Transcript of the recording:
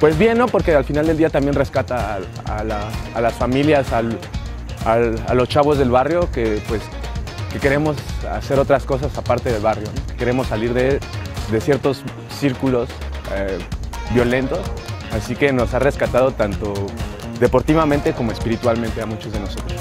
Pues bien, ¿no? Porque al final del día también rescata a las familias, a los chavos del barrio que queremos hacer otras cosas aparte del barrio, ¿no? Que queremos salir de ciertos círculos violentos, así que nos ha rescatado tanto deportivamente como espiritualmente a muchos de nosotros.